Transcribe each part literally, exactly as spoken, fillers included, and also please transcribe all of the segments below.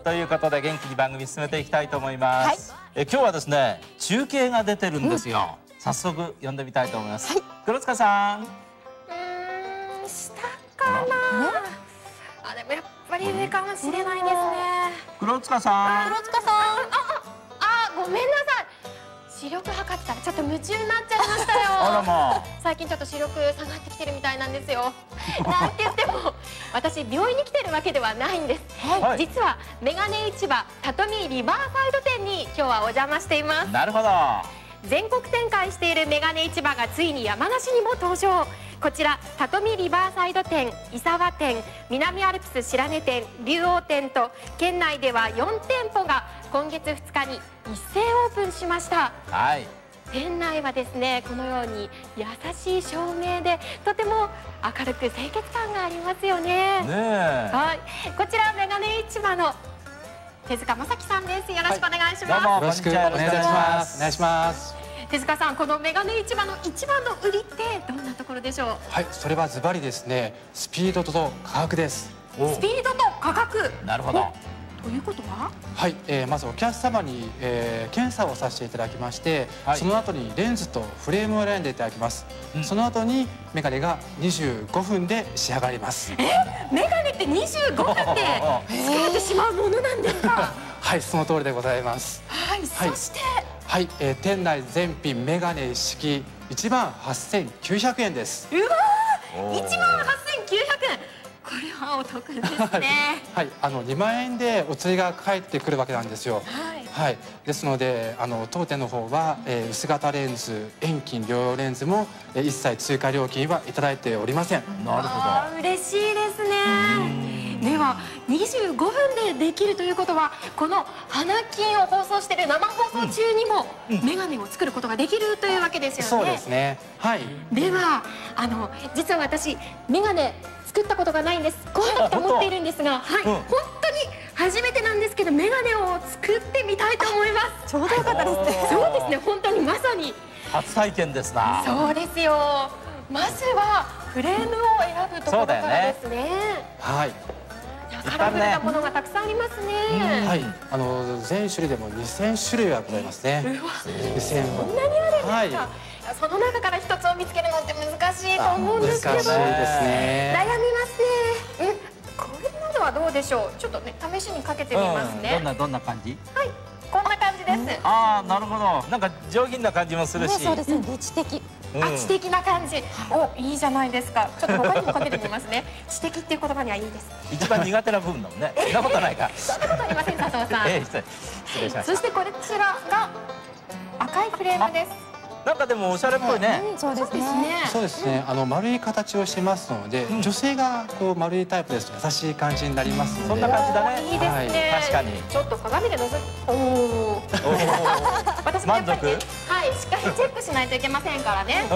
ということで元気に番組進めていきたいと思います、はい、え今日はですね中継が出てるんですよ、うん、早速呼んでみたいと思います、はい、黒塚さん。うーん下かなあ、でもやっぱり上かもしれないですね。 黒塚さん。 黒塚さん、ああ、ごめんなさい、視力測ってたらちょっと夢中になっちゃいましたよ。 あらまあ、 最近ちょっと視力下がってきてるみたいなんですよ。なんて言っても私病院に来てるわけではないんです、はい、実はメガネ市場たとみリバーサイド店に今日はお邪魔しています。 なるほど。 全国展開しているメガネ市場がついに山梨にも登場。こちらたとみリバーサイド店、伊沢店、南アルプス白根店、竜王店と県内ではよんてんぽが今月ふつかに一斉オープンしました。 はい、 店内はですねこのように優しい照明でとても明るく清潔感がありますよね。 ねえ、 はい、こちらメガネ市場の手塚正樹さんです。よろしくお願いします。 はい、どうもよろしくお願いします。お願いします。 手塚さん、このメガネ市場の一番の売りってどんなところでしょう？ はい、それはズバリですね、スピードと価格です。 スピードと価格。 なるほど。 ということは？ はい、えー、まずお客様に、えー、検査をさせていただきまして、はい、その後にレンズとフレームを選んでいただきます、うん、その後にメガネがにじゅうごふんで仕上がります。 え、メガネってにじゅうごふんで作れてしまうものなんですか？ はい、その通りでございます。 はい、そしてはい、えー、店内全品メガネ一式いちまんはっせんきゅうひゃくえんです。 うわー、いちまんはっせんきゅうひゃくえん、これはお得ですね。 はい、あのにまんえんでお釣りが返ってくるわけなんですよ。はい、はい、ですのであの当店の方は、えー、薄型レンズ、遠近両用レンズも、えー、一切追加料金はいただいておりません。 なるほど。嬉しいですね。ではにじゅうごふんでできるということは、この花金を放送している生放送中にもメガネを作ることができるというわけですよね。 そうですね。はい。 ではあの実は私メガネ作ったことがないんです。怖いと思っているんですが、はい、うん、本当に初めてなんですけどメガネを作ってみたいと思います。ちょうどよかったですね。そうですね、本当にまさに初体験ですな。 そうですよ。まずはフレームを選ぶところからですね。ね、 はい。 カラフルなものがたくさんありますね。 はい、あの全種類でもにせんしゅるいはございますね。 うわ、そんなにあるんですか。はい、その中から一つを見つけるのって難しいと思うんですけど、 難しいですね。 悩みますね。え、これなどはどうでしょう。ちょっとね試しにかけてみますね。 うん、どんなどんな感じ？ はい、こんな感じです。 ああ、なるほど。なんか上品な感じもするし。 そうですね、知的。 あ、知的な感じ。お、いいじゃないですか。ちょっと他にもかけてみますね。知的っていう言葉にはいいです。 一番苦手な部分だもんね。そんなことないか。 そんなことありません、佐藤さん。 ええ、失礼しました。 そしてこちらが赤いフレームです。 なんかでもおしゃれっぽいね。 そうですね。 そうですね。あの丸い形をしてますので、女性がこう丸いタイプですと優しい感じになりますので。 そんな感じだね。 いいですね。 確かに。 ちょっと鏡で覗く。おお。私もやっぱりね、はい、しっかりチェックしないといけませんからね。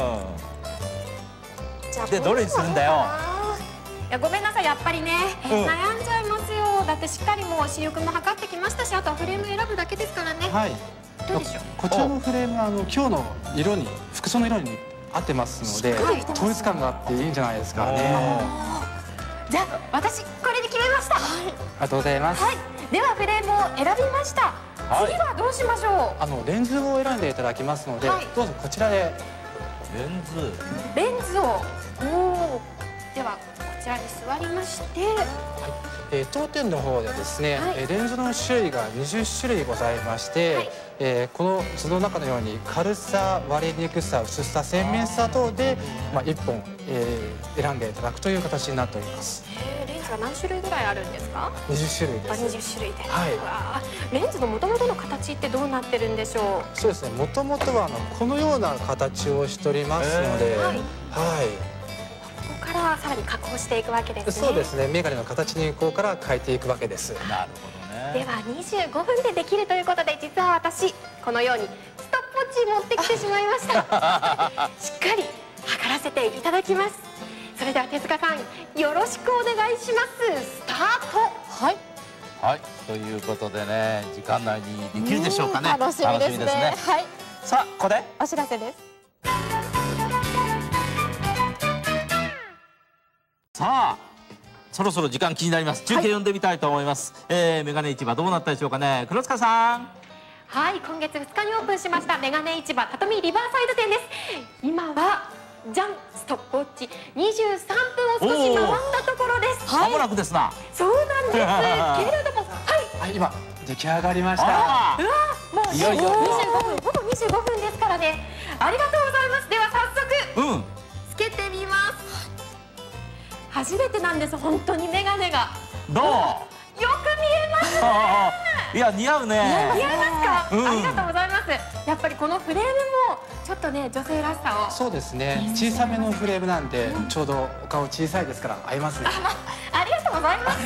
うん。でどれにするんだよ。 いや、ごめんなさい、やっぱりね、悩んじゃいますよ。だってしっかりもう視力も測ってきましたし、あとはフレーム選ぶだけですからね。はい。どうでしょう。 こちらのフレームはあの今日の色に、服装の色に合ってますので、統一感があっていいんじゃないですかね。 じゃあ私これで決めました。ありがとうございます。 はい。ではフレームを選びました。次はどうしましょう。 あのレンズを選んでいただきますので、どうぞこちらで。 レンズ。 レンズを。おお。ではこちらに座りまして。はい。 えー、当店の方ではですね、はい、レンズの種類がにじゅっしゅるいございまして、はい、えー、この図の中のように軽さ、割れにくさ、薄さ、鮮明さ等で、まあ、いっぽん、えー、選んでいただくという形になっております。 えー、レンズは何種類ぐらいあるんですか？ にじゅっしゅるいです。 あ、にじゅっしゅるいで。 はい。 わ、レンズの元々の形ってどうなってるんでしょう？ そうですね。元々はあのこのような形をしておりますので、はい。はい。 からさらに加工していくわけですね。 そうですね。メガネの形にこうから変えていくわけです。 なるほどね。 ではにじゅうごふんでできるということで、実は私このようにストップウォッチ持ってきてしまいました。しっかり測らせていただきます。それでは手塚さん、よろしくお願いします。スタート。はい。 はい。ということでね、時間内にできるでしょうかね。 楽しみですね。はい。 さあ、ここでお知らせです。 さあ、 そろそろ時間気になります。中継読んでみたいと思います。はい、えー、メガネ市場どうなったでしょうかね。黒塚さん。 はい、今月ふつかにオープンしましたメガネ市場たとみリバーサイド店です。今はじゃん、ストップウォッチにじゅうさんぷんを少し回ったところです。 まもなくですな。 そうなんですけれども、はい、 はい、今出来上がりました。うわ、もうね、にじゅうごふん、ほぼにじゅうごふんですからね。ありがとうございます。では早速、うん、つけてみます。初めてなんです、本当にメガネが。 どう？ よく見えます。 いや、似合うね。 似合いますか？うん、ありがとうございます。やっぱりこのフレームもちょっとね、女性らしさを。 そうですね。小さめのフレームなんで、ちょうどお顔小さいですから合いますね。 ありがとうございます。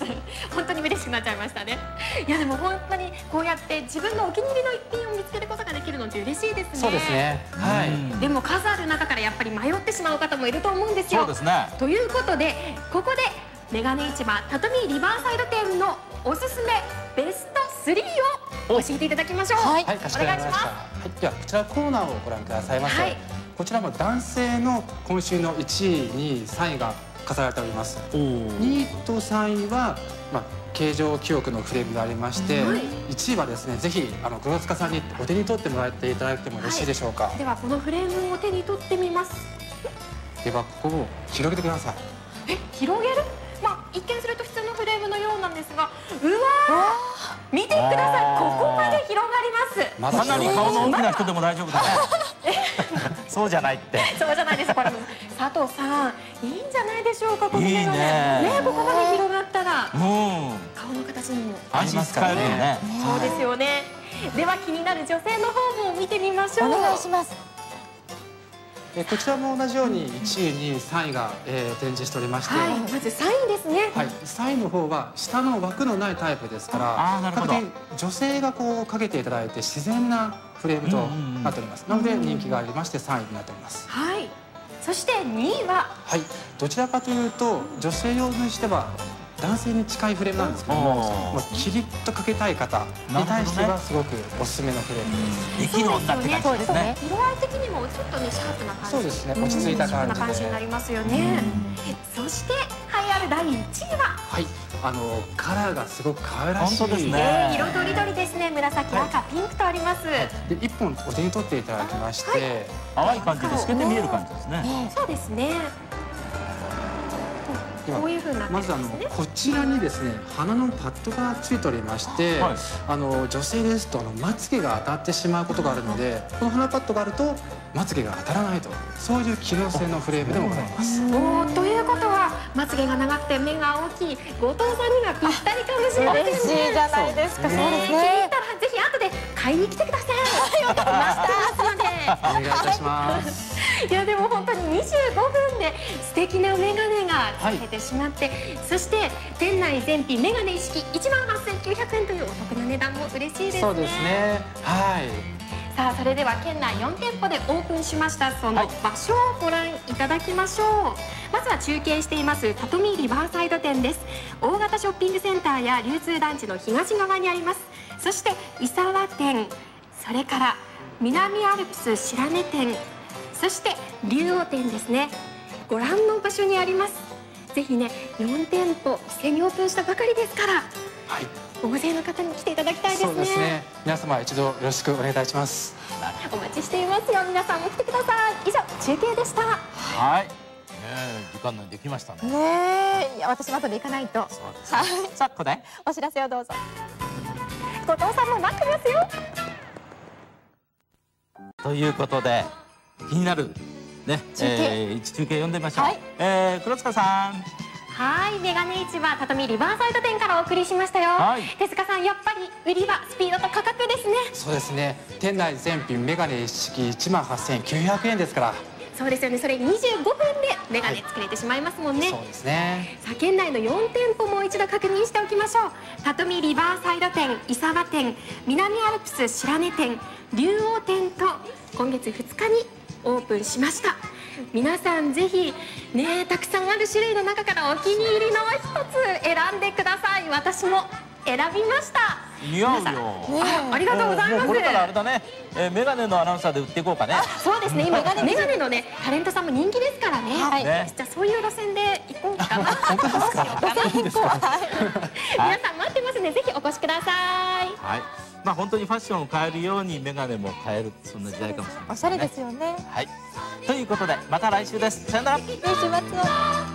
本当に嬉しくなっちゃいましたね。いや、でも本当にこうやって自分のお気に入りの一品を見つけることができるのって嬉しいですね。 そうですね。はい。 でも数ある中からやっぱり迷ってしまう方もいると思うんですよ。 そうですね。 ということで、ここでメガネ市場たとみリバーサイド店のおすすめベストスリーを教えていただきましょう。 はい、かしこまりました。はい、ではこちらコーナーをご覧くださいませ。はい、こちらも男性の今週のいちい、にい、さんいが飾られております。にいとさんいは、まあ、形状記憶のフレームでありまして、はい、いちいはですね、ぜひあの黒塚さんにお手に取ってもらっていただいてもよろしいでしょうか。はい、 ではこのフレームを手に取ってみます。 ではここを広げてください。 え、広げる？まあ一見すると普通のフレームのようなんですが、うわー、見てください。ここまで広がります。 かなり顔の大きな人でも大丈夫だね。そうじゃないって。 そうじゃないです。これ佐藤さん、いいんじゃないでしょうか。このメガネね、ここまで広がったら顔の形にも安心使えるよね。 そうですよね。では気になる女性の方も見てみましょう。 お願いします。 こちらも同じようにいちい、にい、さんいが、えー、展示しておりまして、 はい、まずさんいですね。 はい、さんいの方は下の枠のないタイプですから、比較的女性がこうかけていただいて自然なフレームとなっております。なので人気がありましてさんいになっております。 はい。そしてにいは、 はい、どちらかというと女性用にしては男性に近いフレームなんですけども、もうキリッとかけたい方に対してはすごくおすすめのフレームです。 できる女って感じですね。 色合い的にもちょっとねシャープな感じ。 そうですね。落ち着いた感じで。 感じになりますよね。そして栄えあるだいいちいは、 はい、あのカラーがすごく可愛らしい。 本当ですね。 色とりどりですね。紫、赤、ピンクとあります。で一本お手に取っていただきまして、 淡い感じで透けて見える感じですね。 そうですね。こういう風になってるんですね。 まずあのこちらにですね、鼻のパッドがついておりまして、はい、あの女性ですとあのまつげが当たってしまうことがあるので、この鼻パッドがあるとまつげが当たらないと、そういう機能性のフレームでもございます。 おー、ということはまつげが長くて目が大きい後藤さんにはぴったりかもしれませんね。 嬉しいじゃないですか。そうですね。 気に入ったらぜひ後で買いに来てください。わかりましたので。 お願いいたします。 いやでも本当ににじゅうごふんで素敵なメガネがつけてしまって、はい、そして店内全品メガネ一式いちまんはっせんきゅうひゃくえんというお得な値段も嬉しいですね。 そうですね。はい。 さあそれでは県内よんてんぽでオープンしましたその場所をご覧いただきましょう。はい、まずは中継していますたとみリバーサイド店です。大型ショッピングセンターや流通団地の東側にあります。そして伊沢店、それから南アルプス白根店、そして竜王店ですね。ご覧の場所にあります。ぜひね、よんてんぽ一斉にオープンしたばかりですから、はい、大勢の方に来ていただきたいですね。 そうですね。皆様一度よろしくお願いいたします。 お待ちしていますよ。皆さんも来てください。以上中継でした。 はい。ねえ、時間内できましたね。 ねえ、いや私またで行かないと。 そうですね。さあここでお知らせをどうぞ。 後藤さんも待ってますよ。 ということで気になるね、 中継、 えー、中継読んでみましょう。はい、えー、黒塚さん。 はい、メガネ市場たとみリバーサイド店からお送りしましたよ。はい、手塚さん、やっぱり売りはスピードと価格ですね。 そうですね。店内全品メガネ一式いちまんはっせんきゅうひゃくえんですから。 そうですよね。それにじゅうごふんでメガネ作れてしまいますもんね。 はい、そうですね。 さあ県内のよんてんぽもう一度確認しておきましょう。たとみリバーサイド店、伊沢店、南アルプス白根店、竜王店と今月ふつかにオープンしました。皆さんぜひね、たくさんある種類の中からお気に入りの一つ選んでください。私も選びました。 似合うよ。 ありがとうございます。 これからあれだね、えー、メガネのアナウンサーで売っていこうかね。 そうですね、今メガネのねタレントさんも人気ですからね。 はい、 じゃあそういう路線で行こうかな。 本当ですか？ 皆さん待ってますね、ぜひお越しください。 はい、まあ本当にファッションを変えるようにメガネも変える、そんな時代かもしれない、ね。 おしゃれですよね。 はい、ということでまた来週です。さよなら。 いい週末を。